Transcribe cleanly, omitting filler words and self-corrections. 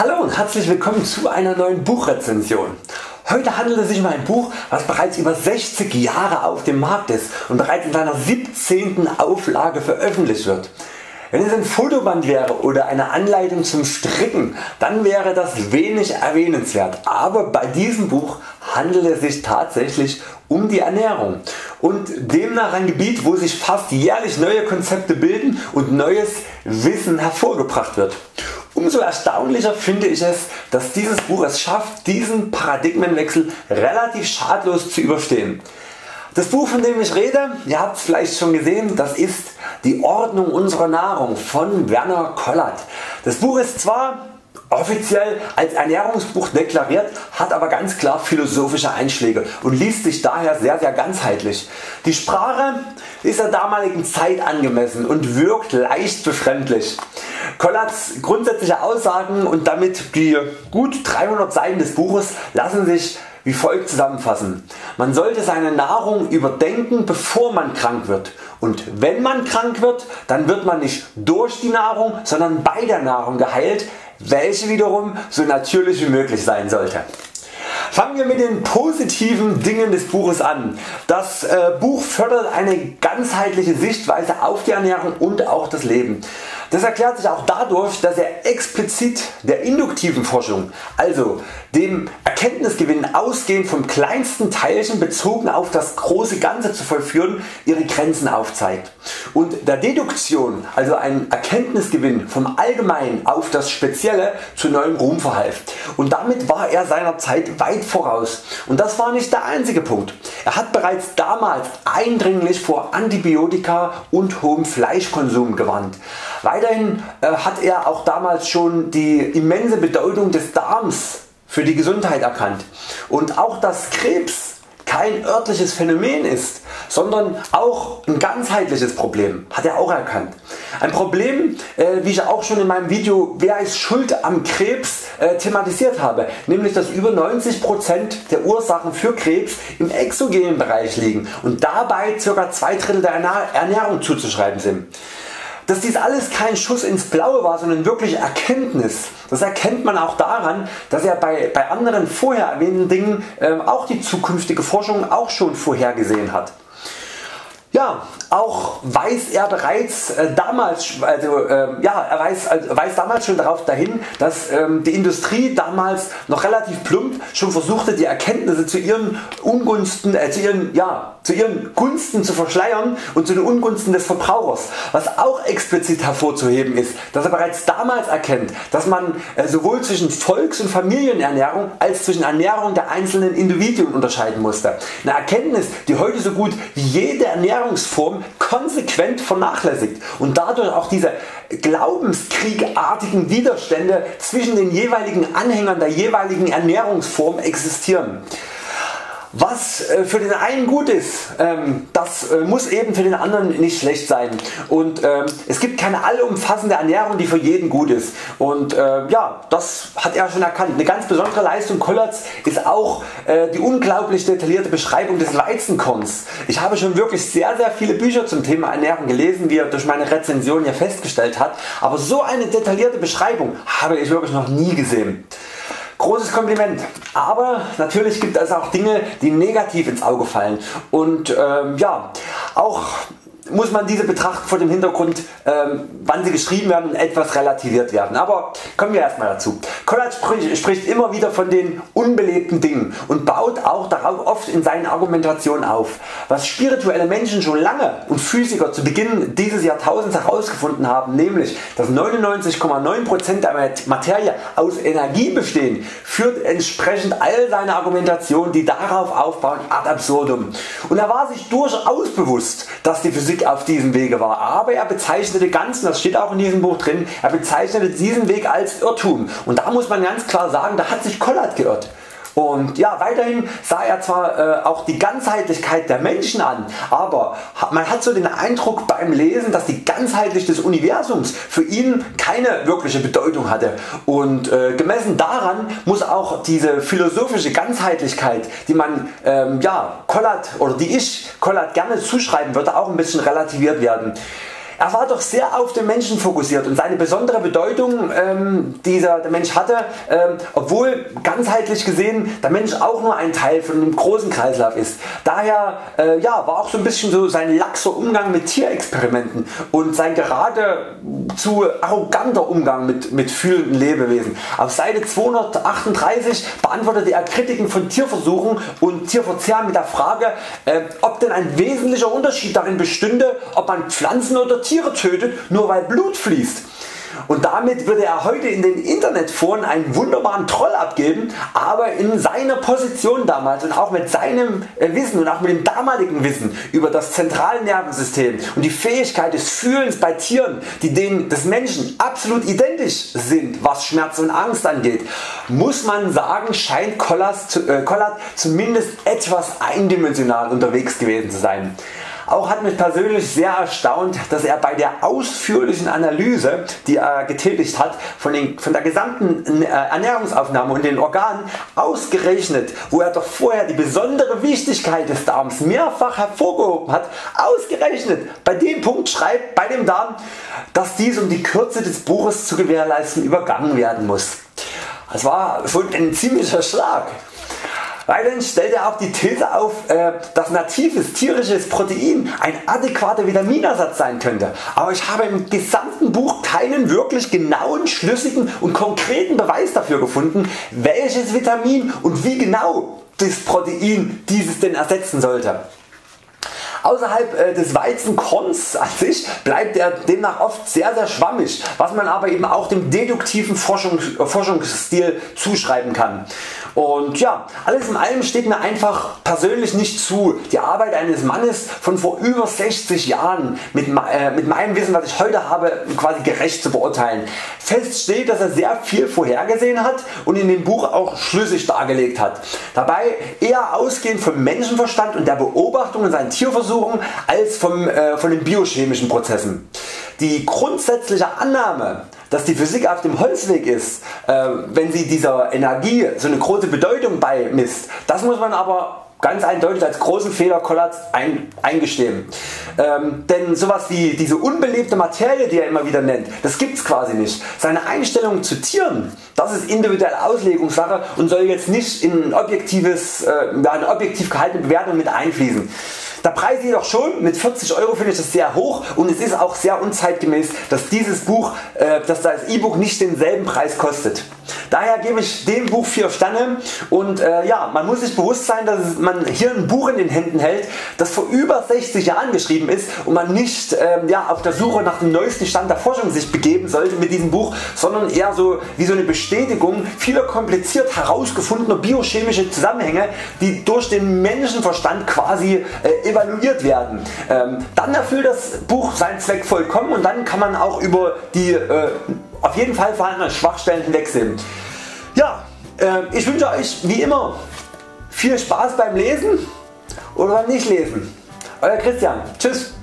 Hallo und herzlich willkommen zu einer neuen Buchrezension. Heute handelt es sich um ein Buch, was bereits über 60 Jahre auf dem Markt ist und bereits in seiner 17. Auflage veröffentlicht wird. Wenn es ein Fotoband wäre oder eine Anleitung zum Stricken, dann wäre das wenig erwähnenswert, aber bei diesem Buch handelt es sich tatsächlich um die Ernährung und demnach ein Gebiet, wo sich fast jährlich neue Konzepte bilden und neues Wissen hervorgebracht wird. Umso erstaunlicher finde ich es, dass dieses Buch es schafft, diesen Paradigmenwechsel relativ schadlos zu überstehen. Das Buch, von dem ich rede, ihr habt es vielleicht schon gesehen, das ist Die Ordnung unserer Nahrung von Werner Kollert. Das Buch ist zwar offiziell als Ernährungsbuch deklariert, hat aber ganz klar philosophische Einschläge und liest sich daher sehr ganzheitlich. Die Sprache ist der damaligen Zeit angemessen und wirkt leicht befremdlich. Kollerts grundsätzliche Aussagen und damit die gut 300 Seiten des Buches lassen sich wie folgt zusammenfassen. Man sollte seine Nahrung überdenken, bevor man krank wird, und wenn man krank wird, dann wird man nicht durch die Nahrung, sondern bei der Nahrung geheilt, welche wiederum so natürlich wie möglich sein sollte. Fangen wir mit den positiven Dingen des Buches an. Das Buch fördert eine ganzheitliche Sichtweise auf die Ernährung und auch das Leben. Das erklärt sich auch dadurch, dass er explizit der induktiven Forschung, also dem Erkenntnisgewinn ausgehend vom kleinsten Teilchen bezogen auf das große Ganze zu vollführen, ihre Grenzen aufzeigt, und der Deduktion, also ein Erkenntnisgewinn vom Allgemeinen auf das Spezielle, zu neuem Ruhm verhalf, und damit war er seiner Zeit weit voraus. Und das war nicht der einzige Punkt. Er hat bereits damals eindringlich vor Antibiotika und hohem Fleischkonsum gewarnt. Weiterhin hat er auch damals schon die immense Bedeutung des Darms für die Gesundheit erkannt und auch dass Krebs kein örtliches Phänomen ist, sondern auch ein ganzheitliches Problem, hat er auch erkannt. Ein Problem, wie ich auch schon in meinem Video Wer ist schuld am Krebs thematisiert habe, nämlich dass über 90% der Ursachen für Krebs im exogenen Bereich liegen und dabei ca. 2/3 der Ernährung zuzuschreiben sind. Dass dies alles kein Schuss ins Blaue war, sondern wirklich Erkenntnis, das erkennt man auch daran, dass er bei anderen vorher erwähnten Dingen auch die zukünftige Forschung auch schon vorhergesehen hat. Ja, auch weiß er bereits damals, weist damals schon darauf dahin, dass die Industrie damals noch relativ plump schon versuchte, die Erkenntnisse zu ihren Ungunsten, zu ihren Gunsten zu verschleiern und zu den Ungunsten des Verbrauchers. Was auch explizit hervorzuheben ist, dass er bereits damals erkennt, dass man sowohl zwischen Volks- und Familienernährung als zwischen Ernährung der einzelnen Individuen unterscheiden musste. Eine Erkenntnis, die heute so gut wie jede Ernährungsform konsequent vernachlässigt und dadurch auch diese glaubenskriegartigen Widerstände zwischen den jeweiligen Anhängern der jeweiligen Ernährungsform existieren. Was für den einen gut ist, das muss eben für den anderen nicht schlecht sein, und es gibt keine allumfassende Ernährung, die für jeden gut ist, und das hat er schon erkannt. Eine ganz besondere Leistung Kollerts ist auch die unglaublich detaillierte Beschreibung des Weizenkorns. Ich habe schon wirklich sehr viele Bücher zum Thema Ernährung gelesen, wie er durch meine Rezension hier festgestellt hat, aber so eine detaillierte Beschreibung habe ich wirklich noch nie gesehen. Großes Kompliment, aber natürlich gibt es auch Dinge, die negativ ins Auge fallen, und auch muss man diese betrachten vor dem Hintergrund, wann sie geschrieben werden und etwas relativiert werden. Aber kommen wir erstmal dazu. Kollert spricht immer wieder von den unbelebten Dingen und baut auch darauf oft in seinen Argumentationen auf. Was spirituelle Menschen schon lange und Physiker zu Beginn dieses Jahrtausends herausgefunden haben, nämlich dass 99,9% der Materie aus Energie bestehen, führt entsprechend all seine Argumentationen, die darauf aufbauen, ad absurdum. Und er war sich durchaus bewusst, dass die Physik auf diesem Wege war, aber er bezeichnete das steht auch in diesem Buch drin, er bezeichnete diesen Weg als Irrtum, und da muss man ganz klar sagen, da hat sich Kollert geirrt. Und ja, weiterhin sah er zwar auch die Ganzheitlichkeit der Menschen an, aber man hat so den Eindruck beim Lesen, dass die Ganzheitlichkeit des Universums für ihn keine wirkliche Bedeutung hatte, und gemessen daran muss auch diese philosophische Ganzheitlichkeit, die man Kollert oder die ich Kollert gerne zuschreiben würde, auch ein bisschen relativiert werden. Er war doch sehr auf den Menschen fokussiert und seine besondere Bedeutung die der Mensch hatte, obwohl ganzheitlich gesehen der Mensch auch nur ein Teil von einem großen Kreislauf ist. Daher war auch so ein bisschen so sein laxer Umgang mit Tierexperimenten und sein geradezu arroganter Umgang mit fühlenden Lebewesen. Auf Seite 238 beantwortete er Kritiken von Tierversuchen und Tierverzehr mit der Frage, ob denn ein wesentlicher Unterschied darin bestünde, ob man Pflanzen oder Tiere tötet, nur weil Blut fließt. Und damit würde er heute in den Internetforen einen wunderbaren Troll abgeben, aber in seiner Position damals und auch mit seinem Wissen und auch mit dem damaligen Wissen über das Zentralnervensystem und die Fähigkeit des Fühlens bei Tieren, die denen des Menschen absolut identisch sind, was Schmerz und Angst angeht, muss man sagen, scheint Kollard zumindest etwas eindimensional unterwegs gewesen zu sein. Auch hat mich persönlich sehr erstaunt, dass er bei der ausführlichen Analyse, die er getätigt hat von der gesamten Ernährungsaufnahme und den Organen, ausgerechnet, wo er doch vorher die besondere Wichtigkeit des Darms mehrfach hervorgehoben hat, ausgerechnet bei dem Punkt schreibt bei dem Darm, dass dies um die Kürze des Buches zu gewährleisten übergangen werden muss. Das war schon ein ziemlicher Schlag. Weiterhin stellt er auch die These auf, dass natives tierisches Protein ein adäquater Vitaminersatz sein könnte, aber ich habe im gesamten Buch keinen wirklich genauen, schlüssigen und konkreten Beweis dafür gefunden, welches Vitamin und wie genau das Protein dieses denn ersetzen sollte. Außerhalb des Weizenkorns an sich bleibt er demnach oft sehr schwammig, was man aber eben auch dem deduktiven Forschungsstil zuschreiben kann. Und ja, alles in allem steht mir einfach persönlich nicht zu, die Arbeit eines Mannes von vor über 60 Jahren mit meinem Wissen, was ich heute habe, quasi gerecht zu beurteilen. Fest steht, dass er sehr viel vorhergesehen hat und in dem Buch auch schlüssig dargelegt hat. Dabei eher ausgehend vom Menschenverstand und der Beobachtung in seinen Tierversuchen als von den biochemischen Prozessen. Die grundsätzliche Annahme, dass die Physik auf dem Holzweg ist, wenn sie dieser Energie so eine große Bedeutung beimisst, das muss man aber ganz eindeutig als großen Fehler Kollards eingestehen. Denn sowas wie diese unbelebte Materie, die er immer wieder nennt, das gibt's quasi nicht. Seine Einstellung zu Tieren, das ist individuelle Auslegungssache und soll jetzt nicht in eine objektiv gehaltene Bewertung mit einfließen. Der Preis jedoch schon, mit 40 € finde ich das sehr hoch und es ist auch sehr unzeitgemäß, dass dieses Buch, dass das E-Book nicht denselben Preis kostet. Daher gebe ich dem Buch 4 Sterne und man muss sich bewusst sein, dass man hier ein Buch in den Händen hält, das vor über 60 Jahren geschrieben ist und man nicht auf der Suche nach dem neuesten Stand der Forschung sich begeben sollte mit diesem Buch, sondern eher so wie so eine Bestätigung vieler kompliziert herausgefundener biochemische Zusammenhänge, die durch den Menschenverstand quasi evaluiert werden. Dann erfüllt das Buch seinen Zweck vollkommen und dann kann man auch über die auf jeden Fall vorhandenen Schwachstellen hinwegsehen. Ja, ich wünsche Euch wie immer viel Spaß beim Lesen oder beim Nichtlesen. Euer Christian. Tschüss.